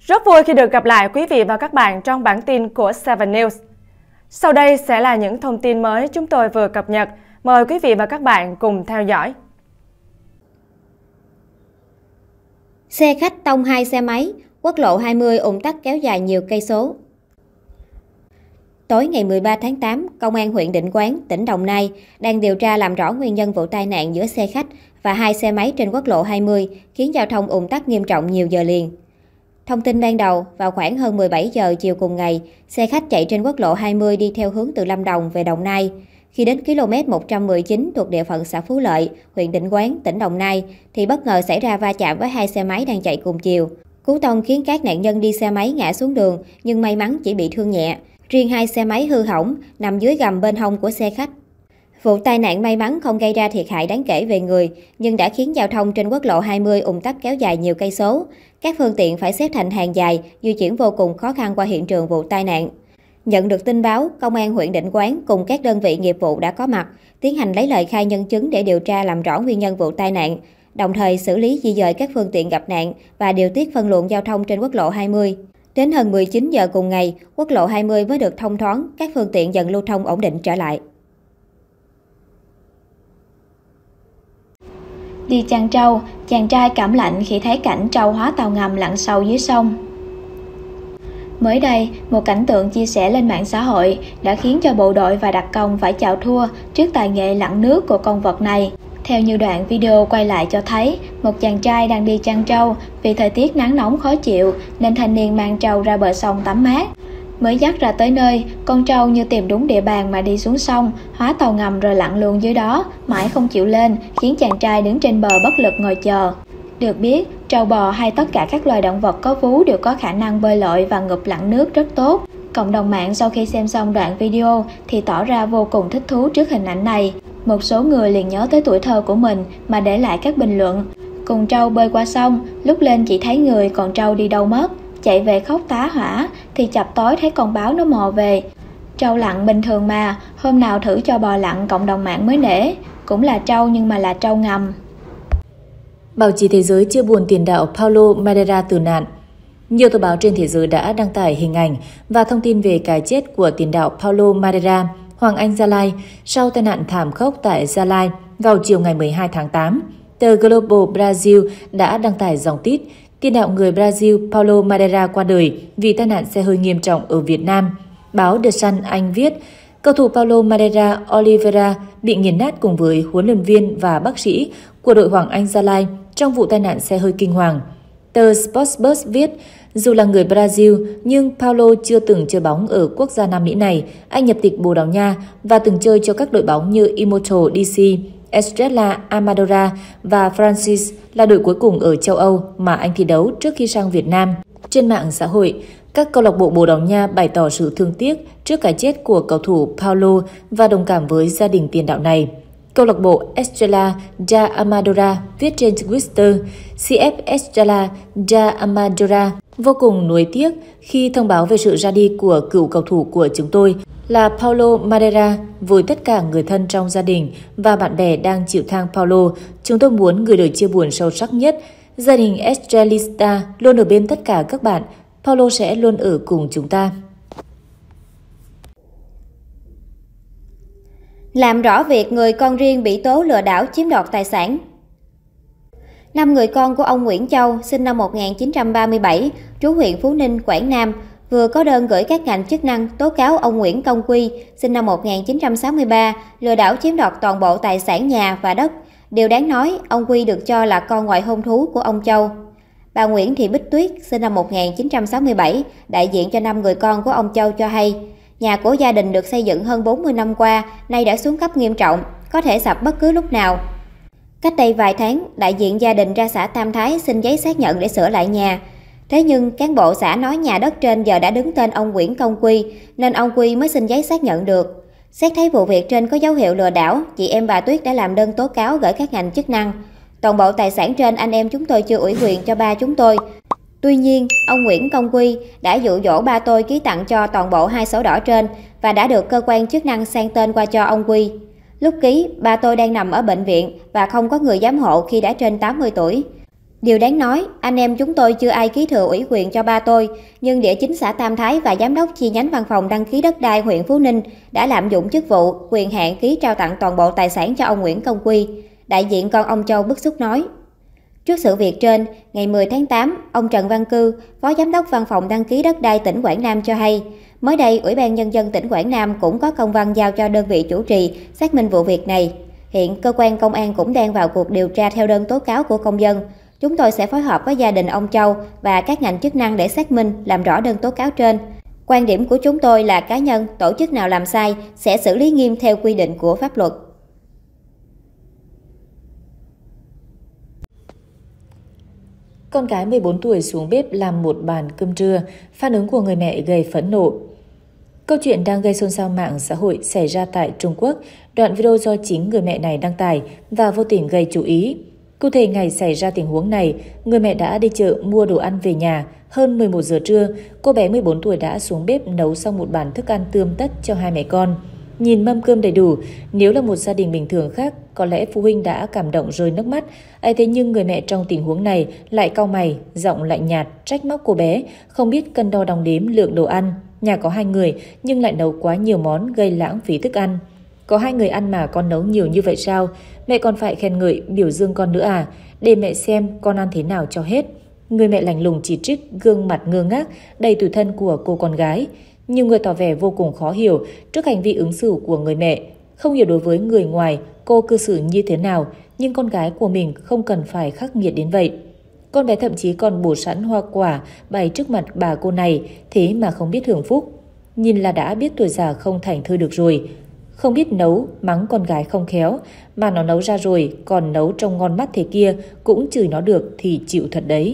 Rất vui khi được gặp lại quý vị và các bạn trong bản tin của 7 News. Sau đây sẽ là những thông tin mới chúng tôi vừa cập nhật. Mời quý vị và các bạn cùng theo dõi. Xe khách tông 2 xe máy, quốc lộ 20 ùn tắc kéo dài nhiều cây số. Tối ngày 13 tháng 8, Công an huyện Định Quán, tỉnh Đồng Nai đang điều tra làm rõ nguyên nhân vụ tai nạn giữa xe khách và 2 xe máy trên quốc lộ 20 khiến giao thông ùn tắc nghiêm trọng nhiều giờ liền. Thông tin ban đầu, vào khoảng hơn 17 giờ chiều cùng ngày, xe khách chạy trên quốc lộ 20 đi theo hướng từ Lâm Đồng về Đồng Nai. Khi đến km 119 thuộc địa phận xã Phú Lợi, huyện Định Quán, tỉnh Đồng Nai, thì bất ngờ xảy ra va chạm với 2 xe máy đang chạy cùng chiều. Cú tông khiến các nạn nhân đi xe máy ngã xuống đường, nhưng may mắn chỉ bị thương nhẹ. Riêng 2 xe máy hư hỏng, nằm dưới gầm bên hông của xe khách. Vụ tai nạn may mắn không gây ra thiệt hại đáng kể về người, nhưng đã khiến giao thông trên quốc lộ 20 ùn tắc kéo dài nhiều cây số. Các phương tiện phải xếp thành hàng dài, di chuyển vô cùng khó khăn qua hiện trường vụ tai nạn. Nhận được tin báo, Công an huyện Định Quán cùng các đơn vị nghiệp vụ đã có mặt, tiến hành lấy lời khai nhân chứng để điều tra làm rõ nguyên nhân vụ tai nạn, đồng thời xử lý di dời các phương tiện gặp nạn và điều tiết phân luồng giao thông trên quốc lộ 20. Đến hơn 19 giờ cùng ngày, quốc lộ 20 mới được thông thoáng, các phương tiện dần lưu thông ổn định trở lại. Đi chăn trâu, chàng trai cảm lạnh khi thấy cảnh trâu hóa tàu ngầm lặn sâu dưới sông. Mới đây, một cảnh tượng chia sẻ lên mạng xã hội đã khiến cho bộ đội và đặc công phải chào thua trước tài nghệ lặn nước của con vật này. Theo như đoạn video quay lại cho thấy, một chàng trai đang đi chăn trâu, vì thời tiết nắng nóng khó chịu nên thanh niên mang trâu ra bờ sông tắm mát. Mới dắt ra tới nơi, con trâu như tìm đúng địa bàn mà đi xuống sông, hóa tàu ngầm rồi lặn luôn dưới đó, mãi không chịu lên, khiến chàng trai đứng trên bờ bất lực ngồi chờ. Được biết, trâu bò hay tất cả các loài động vật có vú đều có khả năng bơi lội và ngụp lặn nước rất tốt. Cộng đồng mạng sau khi xem xong đoạn video thì tỏ ra vô cùng thích thú trước hình ảnh này. Một số người liền nhớ tới tuổi thơ của mình mà để lại các bình luận. Cùng trâu bơi qua sông, lúc lên chỉ thấy người còn trâu đi đâu mất. Chạy về khóc tá hỏa thì chập tối thấy con báo nó mò về. Trâu lặn bình thường mà, hôm nào thử cho bò lặn cộng đồng mạng mới nể. Cũng là trâu nhưng mà là trâu ngầm. Báo chí thế giới chia buồn tiền đạo Paulo Madeira tử nạn. Nhiều tờ báo trên thế giới đã đăng tải hình ảnh và thông tin về cái chết của tiền đạo Paulo Madeira, Hoàng Anh Gia Lai, sau tai nạn thảm khốc tại Gia Lai vào chiều ngày 12 tháng 8. Tờ Globo Brazil đã đăng tải dòng tít tiền đạo người Brazil Paulo Madeira qua đời vì tai nạn xe hơi nghiêm trọng ở Việt Nam. Báo The Sun Anh viết, cầu thủ Paulo Madeira Oliveira bị nghiền nát cùng với huấn luyện viên và bác sĩ của đội Hoàng Anh Gia Lai trong vụ tai nạn xe hơi kinh hoàng. Tờ Sportsbus viết, dù là người Brazil nhưng Paulo chưa từng chơi bóng ở quốc gia Nam Mỹ này. Anh nhập tịch Bồ Đào Nha và từng chơi cho các đội bóng như Imoto DC, Estrela Amadora và Francis, là đội cuối cùng ở châu Âu mà anh thi đấu trước khi sang Việt Nam. Trên mạng xã hội, các câu lạc bộ Bồ Đào Nha bày tỏ sự thương tiếc trước cái chết của cầu thủ Paulo và đồng cảm với gia đình tiền đạo này. Câu lạc bộ Estrela da Amadora viết trên Twitter, CF Estrela da Amadora vô cùng nuối tiếc khi thông báo về sự ra đi của cựu cầu thủ của chúng tôi là Paulo Madeira. Với tất cả người thân trong gia đình và bạn bè đang chịu thang Paulo, chúng tôi muốn gửi lời chia buồn sâu sắc nhất. Gia đình Estrelista luôn ở bên tất cả các bạn. Paulo sẽ luôn ở cùng chúng ta. Làm rõ việc người con riêng bị tố lừa đảo chiếm đoạt tài sản. 5 người con của ông Nguyễn Châu, sinh năm 1937, trú huyện Phú Ninh, Quảng Nam, vừa có đơn gửi các ngành chức năng tố cáo ông Nguyễn Công Quy, sinh năm 1963, lừa đảo chiếm đoạt toàn bộ tài sản nhà và đất. Điều đáng nói, ông Quy được cho là con ngoại hôn thú của ông Châu. Bà Nguyễn Thị Bích Tuyết, sinh năm 1967, đại diện cho 5 người con của ông Châu cho hay, nhà của gia đình được xây dựng hơn 40 năm qua, nay đã xuống cấp nghiêm trọng, có thể sập bất cứ lúc nào. Cách đây vài tháng, đại diện gia đình ra xã Tam Thái xin giấy xác nhận để sửa lại nhà. Thế nhưng, cán bộ xã nói nhà đất trên giờ đã đứng tên ông Nguyễn Công Quy, nên ông Quy mới xin giấy xác nhận được. Xét thấy vụ việc trên có dấu hiệu lừa đảo, chị em bà Tuyết đã làm đơn tố cáo gửi các ngành chức năng. Toàn bộ tài sản trên anh em chúng tôi chưa ủy quyền cho ba chúng tôi. Tuy nhiên, ông Nguyễn Công Quy đã dụ dỗ ba tôi ký tặng cho toàn bộ 2 sổ đỏ trên và đã được cơ quan chức năng sang tên qua cho ông Quy. Lúc ký, ba tôi đang nằm ở bệnh viện và không có người giám hộ khi đã trên 80 tuổi. Điều đáng nói, anh em chúng tôi chưa ai ký thừa ủy quyền cho ba tôi, nhưng địa chính xã Tam Thái và giám đốc chi nhánh văn phòng đăng ký đất đai huyện Phú Ninh đã lạm dụng chức vụ, quyền hạn ký trao tặng toàn bộ tài sản cho ông Nguyễn Công Quy. Đại diện con ông Châu bức xúc nói. Trước sự việc trên, ngày 10 tháng 8, ông Trần Văn Cư, Phó Giám đốc Văn phòng Đăng ký Đất đai tỉnh Quảng Nam cho hay, mới đây Ủy ban Nhân dân tỉnh Quảng Nam cũng có công văn giao cho đơn vị chủ trì xác minh vụ việc này. Hiện cơ quan công an cũng đang vào cuộc điều tra theo đơn tố cáo của công dân. Chúng tôi sẽ phối hợp với gia đình ông Châu và các ngành chức năng để xác minh, làm rõ đơn tố cáo trên. Quan điểm của chúng tôi là cá nhân, tổ chức nào làm sai sẽ xử lý nghiêm theo quy định của pháp luật. Con gái 14 tuổi xuống bếp làm một bàn cơm trưa, phản ứng của người mẹ gây phẫn nộ. Câu chuyện đang gây xôn xao mạng xã hội xảy ra tại Trung Quốc, đoạn video do chính người mẹ này đăng tải và vô tình gây chú ý. Cụ thể ngày xảy ra tình huống này, người mẹ đã đi chợ mua đồ ăn về nhà. Hơn 11 giờ trưa, cô bé 14 tuổi đã xuống bếp nấu xong một bàn thức ăn tươm tất cho hai mẹ con. Nhìn mâm cơm đầy đủ, nếu là một gia đình bình thường khác, có lẽ phụ huynh đã cảm động rơi nước mắt. Ấy thế nhưng người mẹ trong tình huống này lại cau mày, giọng lạnh nhạt, trách móc cô bé, không biết cân đo đong đếm lượng đồ ăn. Nhà có 2 người nhưng lại nấu quá nhiều món gây lãng phí thức ăn. Có 2 người ăn mà con nấu nhiều như vậy sao? Mẹ còn phải khen ngợi, biểu dương con nữa à? Để mẹ xem con ăn thế nào cho hết. Người mẹ lạnh lùng chỉ trích, gương mặt ngơ ngác, đầy tủi thân của cô con gái. Nhiều người tỏ vẻ vô cùng khó hiểu trước hành vi ứng xử của người mẹ. Không hiểu đối với người ngoài cô cư xử như thế nào, nhưng con gái của mình không cần phải khắc nghiệt đến vậy. Con bé thậm chí còn bổ sẵn hoa quả bày trước mặt bà cô này, thế mà không biết hưởng phúc. Nhìn là đã biết tuổi già không thành thơi được rồi. Không biết nấu, mắng con gái không khéo, mà nó nấu ra rồi, còn nấu trông ngon mắt thế kia, cũng chửi nó được thì chịu thật đấy.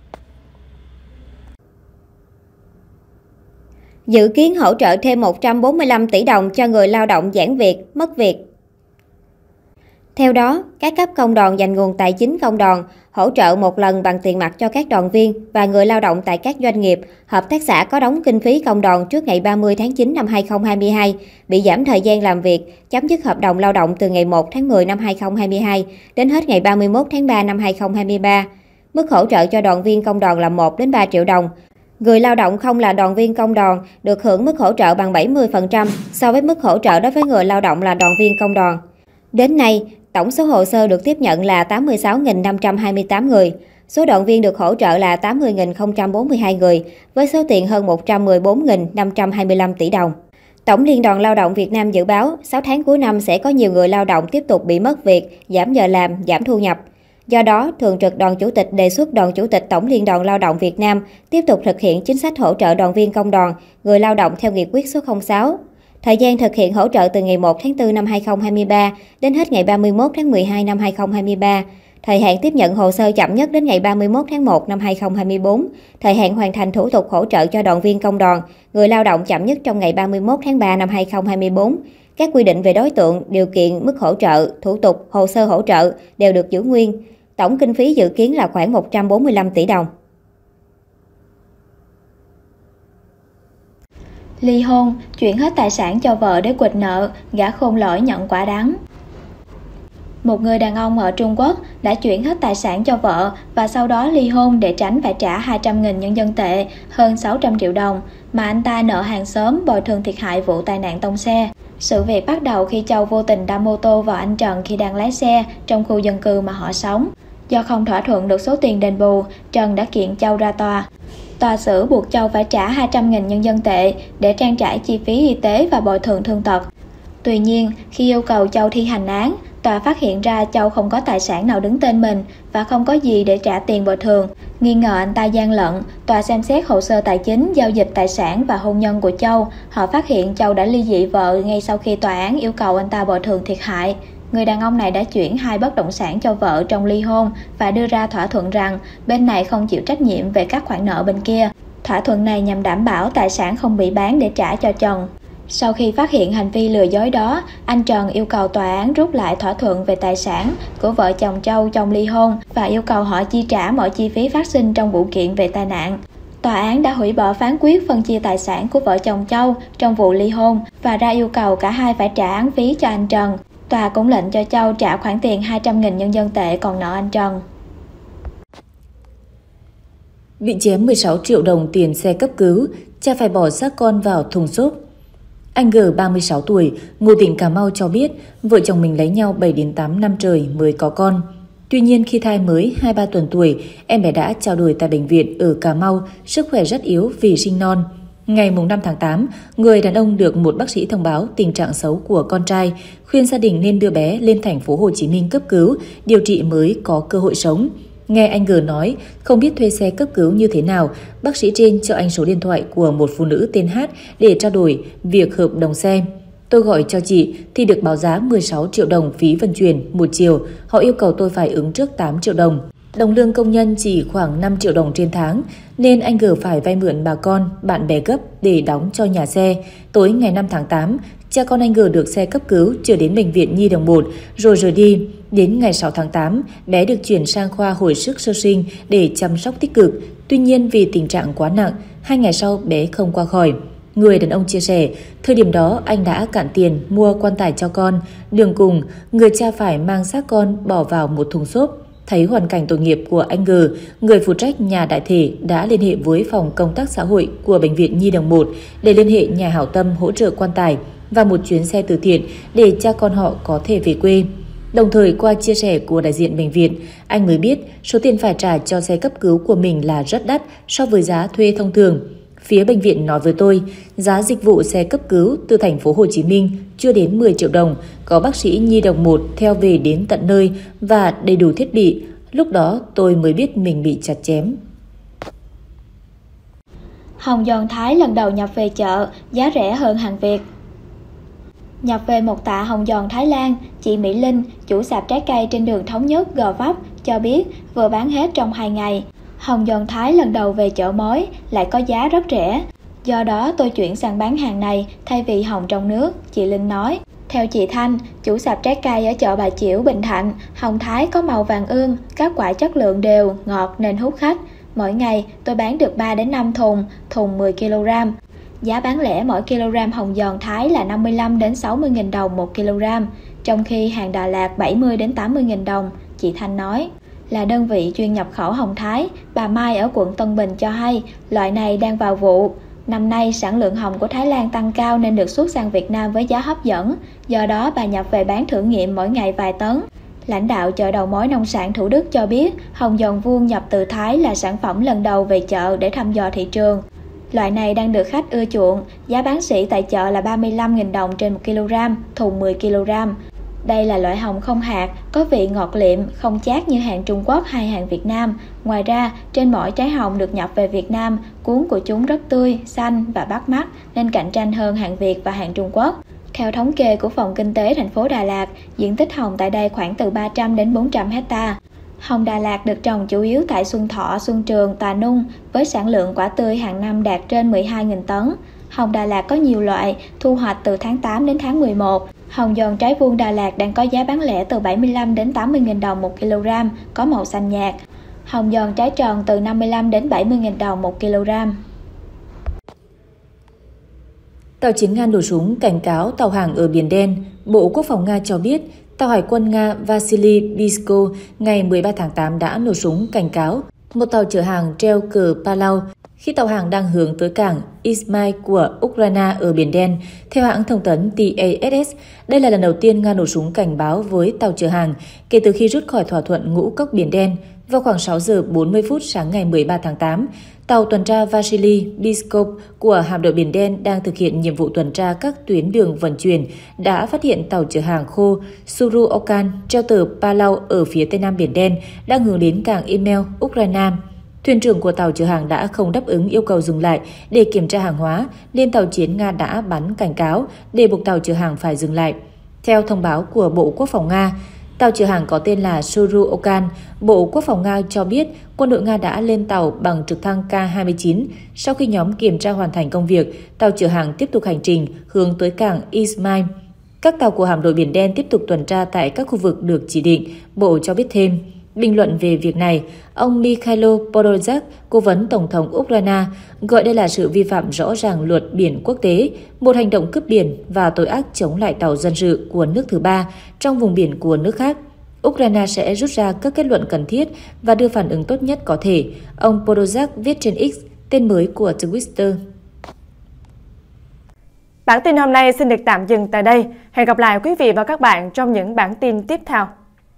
Dự kiến hỗ trợ thêm 145 tỷ đồng cho người lao động giãn việc, mất việc. Theo đó, các cấp công đoàn dành nguồn tài chính công đoàn hỗ trợ một lần bằng tiền mặt cho các đoàn viên và người lao động tại các doanh nghiệp, hợp tác xã có đóng kinh phí công đoàn trước ngày 30 tháng 9 năm 2022, bị giảm thời gian làm việc, chấm dứt hợp đồng lao động từ ngày 1 tháng 10 năm 2022 đến hết ngày 31 tháng 3 năm 2023. Mức hỗ trợ cho đoàn viên công đoàn là 1 đến 3 triệu đồng. Người lao động không là đoàn viên công đoàn được hưởng mức hỗ trợ bằng 70% so với mức hỗ trợ đối với người lao động là đoàn viên công đoàn. Đến nay, tổng số hồ sơ được tiếp nhận là 86.528 người. Số đoàn viên được hỗ trợ là 80.042 người, với số tiền hơn 114.525 tỷ đồng. Tổng Liên đoàn Lao động Việt Nam dự báo 6 tháng cuối năm sẽ có nhiều người lao động tiếp tục bị mất việc, giảm giờ làm, giảm thu nhập. Do đó, Thường trực Đoàn Chủ tịch đề xuất Đoàn Chủ tịch Tổng Liên đoàn Lao động Việt Nam tiếp tục thực hiện chính sách hỗ trợ đoàn viên công đoàn, người lao động theo nghị quyết số 06. Thời gian thực hiện hỗ trợ từ ngày 1 tháng 4 năm 2023 đến hết ngày 31 tháng 12 năm 2023. Thời hạn tiếp nhận hồ sơ chậm nhất đến ngày 31 tháng 1 năm 2024. Thời hạn hoàn thành thủ tục hỗ trợ cho đoàn viên công đoàn, người lao động chậm nhất trong ngày 31 tháng 3 năm 2024. Các quy định về đối tượng, điều kiện, mức hỗ trợ, thủ tục, hồ sơ hỗ trợ đều được giữ nguyên. Tổng kinh phí dự kiến là khoảng 145 tỷ đồng. Ly hôn, chuyển hết tài sản cho vợ để quỵt nợ, gã khôn lỏi nhận quả đắng. Một người đàn ông ở Trung Quốc đã chuyển hết tài sản cho vợ và sau đó ly hôn để tránh phải trả 200.000 nhân dân tệ, hơn 600 triệu đồng, mà anh ta nợ hàng xóm bồi thường thiệt hại vụ tai nạn tông xe. Sự việc bắt đầu khi Châu vô tình đâm mô tô vào anh Trần khi đang lái xe trong khu dân cư mà họ sống. Do không thỏa thuận được số tiền đền bù, Trần đã kiện Châu ra tòa. Tòa xử buộc Châu phải trả 200.000 nhân dân tệ để trang trải chi phí y tế và bồi thường thương tật. Tuy nhiên, khi yêu cầu Châu thi hành án, tòa phát hiện ra Châu không có tài sản nào đứng tên mình và không có gì để trả tiền bồi thường. Nghi ngờ anh ta gian lận, tòa xem xét hồ sơ tài chính, giao dịch tài sản và hôn nhân của Châu. Họ phát hiện Châu đã ly dị vợ ngay sau khi tòa án yêu cầu anh ta bồi thường thiệt hại. Người đàn ông này đã chuyển 2 bất động sản cho vợ trong ly hôn và đưa ra thỏa thuận rằng bên này không chịu trách nhiệm về các khoản nợ bên kia. Thỏa thuận này nhằm đảm bảo tài sản không bị bán để trả cho Trần. Sau khi phát hiện hành vi lừa dối đó, anh Trần yêu cầu tòa án rút lại thỏa thuận về tài sản của vợ chồng Châu trong ly hôn và yêu cầu họ chi trả mọi chi phí phát sinh trong vụ kiện về tai nạn. Tòa án đã hủy bỏ phán quyết phân chia tài sản của vợ chồng Châu trong vụ ly hôn và ra yêu cầu cả hai phải trả án phí cho anh Trần. Tòa cũng lệnh cho Châu trả khoản tiền 200.000 nhân dân tệ còn nợ anh Trần. Bị chém 16 triệu đồng tiền xe cấp cứu, cha phải bỏ xác con vào thùng xốp. Anh G, 36 tuổi, ngụ tỉnh Cà Mau cho biết vợ chồng mình lấy nhau 7 đến 8 năm trời mới có con. Tuy nhiên khi thai mới 2-3 tuần tuổi, em bé đã trao đổi tại bệnh viện ở Cà Mau, sức khỏe rất yếu vì sinh non. Ngày 5 tháng 8, người đàn ông được một bác sĩ thông báo tình trạng xấu của con trai, khuyên gia đình nên đưa bé lên thành phố Hồ Chí Minh cấp cứu, điều trị mới có cơ hội sống. Nghe anh G nói không biết thuê xe cấp cứu như thế nào, bác sĩ trên cho anh số điện thoại của một phụ nữ tên H để trao đổi việc hợp đồng xe. Tôi gọi cho chị thì được báo giá 16 triệu đồng phí vận chuyển một chiều, họ yêu cầu tôi phải ứng trước 8 triệu đồng. Đồng lương công nhân chỉ khoảng 5 triệu đồng trên tháng, nên anh G phải vay mượn bà con, bạn bè gấp để đóng cho nhà xe. Tối ngày 5 tháng 8, cha con anh G được xe cấp cứu chở đến bệnh viện Nhi Đồng 1 rồi rời đi. Đến ngày 6 tháng 8, bé được chuyển sang khoa hồi sức sơ sinh để chăm sóc tích cực. Tuy nhiên vì tình trạng quá nặng, 2 ngày sau bé không qua khỏi. Người đàn ông chia sẻ, thời điểm đó anh đã cạn tiền mua quan tài cho con. Đường cùng, người cha phải mang xác con bỏ vào một thùng xốp. Thấy hoàn cảnh tội nghiệp của anh G, người phụ trách nhà đại thể đã liên hệ với phòng công tác xã hội của bệnh viện Nhi Đồng 1 để liên hệ nhà hảo tâm hỗ trợ quan tài và một chuyến xe từ thiện để cha con họ có thể về quê. Đồng thời qua chia sẻ của đại diện bệnh viện, anh mới biết số tiền phải trả cho xe cấp cứu của mình là rất đắt so với giá thuê thông thường. Phía bệnh viện nói với tôi, giá dịch vụ xe cấp cứu từ thành phố Hồ Chí Minh chưa đến 10 triệu đồng, có bác sĩ Nhi Đồng 1 theo về đến tận nơi và đầy đủ thiết bị. Lúc đó tôi mới biết mình bị chặt chém. Hồng giòn Thái lần đầu nhập về chợ, giá rẻ hơn hàng Việt. Nhập về một tạ hồng giòn Thái Lan, chị Mỹ Linh, chủ sạp trái cây trên đường Thống Nhất, Gò Vấp, cho biết vừa bán hết trong 2 ngày. Hồng giòn Thái lần đầu về chợ mối lại có giá rất rẻ. Do đó tôi chuyển sang bán hàng này thay vì hồng trong nước, chị Linh nói. Theo chị Thanh, chủ sạp trái cây ở chợ Bà Chiểu, Bình Thạnh, hồng Thái có màu vàng ươm, các quả chất lượng đều, ngọt nên hút khách. Mỗi ngày tôi bán được 3 đến 5 thùng 10 kg. Giá bán lẻ mỗi kg hồng giòn Thái là 55 đến 60.000 đồng 1 kg, trong khi hàng Đà Lạt 70 đến 80.000 đồng, chị Thanh nói. Là đơn vị chuyên nhập khẩu hồng Thái, bà Mai ở quận Tân Bình cho hay loại này đang vào vụ. Năm nay sản lượng hồng của Thái Lan tăng cao nên được xuất sang Việt Nam với giá hấp dẫn, do đó bà nhập về bán thử nghiệm mỗi ngày vài tấn. Lãnh đạo chợ đầu mối nông sản Thủ Đức cho biết hồng giòn vuông nhập từ Thái là sản phẩm lần đầu về chợ để thăm dò thị trường. Loại này đang được khách ưa chuộng, giá bán sỉ tại chợ là 35.000 đồng trên 1 kg, thùng 10 kg. Đây là loại hồng không hạt, có vị ngọt liệm, không chát như hàng Trung Quốc hay hàng Việt Nam. Ngoài ra, trên mỗi trái hồng được nhập về Việt Nam, cuống của chúng rất tươi, xanh và bắt mắt nên cạnh tranh hơn hàng Việt và hàng Trung Quốc. Theo thống kê của Phòng Kinh tế thành phố Đà Lạt, diện tích hồng tại đây khoảng từ 300 đến 400 hectare. Hồng Đà Lạt được trồng chủ yếu tại Xuân Thọ, Xuân Trường, Tà Nung với sản lượng quả tươi hàng năm đạt trên 12.000 tấn. Hồng Đà Lạt có nhiều loại, thu hoạch từ tháng 8 đến tháng 11. Hồng giòn trái vuông Đà Lạt đang có giá bán lẻ từ 75 đến 80.000 đồng 1 kg, có màu xanh nhạt. Hồng giòn trái tròn từ 55 đến 70.000 đồng 1 kg. Tàu chiến Nga nổ súng cảnh cáo tàu hàng ở Biển Đen. Bộ Quốc phòng Nga cho biết tàu hải quân Nga Vasily Bisko ngày 13 tháng 8 đã nổ súng cảnh cáo một tàu chở hàng treo cờ Palau khi tàu hàng đang hướng tới cảng Izmail của Ukraine ở Biển Đen. Theo hãng thông tấn TASS, đây là lần đầu tiên Nga nổ súng cảnh báo với tàu chở hàng kể từ khi rút khỏi thỏa thuận ngũ cốc Biển Đen. Vào khoảng 6 giờ 40 phút sáng ngày 13 tháng 8, tàu tuần tra Vasily Biskov của hạm đội Biển Đen đang thực hiện nhiệm vụ tuần tra các tuyến đường vận chuyển đã phát hiện tàu chở hàng khô Suruokan treo tờ Palau ở phía tây nam Biển Đen đang hướng đến cảng Izmail, Ukraine. Thuyền trưởng của tàu chở hàng đã không đáp ứng yêu cầu dừng lại để kiểm tra hàng hóa, nên tàu chiến Nga đã bắn cảnh cáo để buộc tàu chở hàng phải dừng lại. Theo thông báo của Bộ Quốc phòng Nga, tàu chở hàng có tên là Suruokan. Bộ Quốc phòng Nga cho biết quân đội Nga đã lên tàu bằng trực thăng K-29. Sau khi nhóm kiểm tra hoàn thành công việc, tàu chở hàng tiếp tục hành trình hướng tới cảng Izmail. Các tàu của hạm đội Biển Đen tiếp tục tuần tra tại các khu vực được chỉ định, Bộ cho biết thêm. Bình luận về việc này, ông Mikhailo Podolyak, cố vấn Tổng thống Ukraine, gọi đây là sự vi phạm rõ ràng luật biển quốc tế, một hành động cướp biển và tội ác chống lại tàu dân sự của nước thứ ba trong vùng biển của nước khác. Ukraine sẽ rút ra các kết luận cần thiết và đưa phản ứng tốt nhất có thể, ông Podolyak viết trên X, tên mới của Twitter. Bản tin hôm nay xin được tạm dừng tại đây. Hẹn gặp lại quý vị và các bạn trong những bản tin tiếp theo.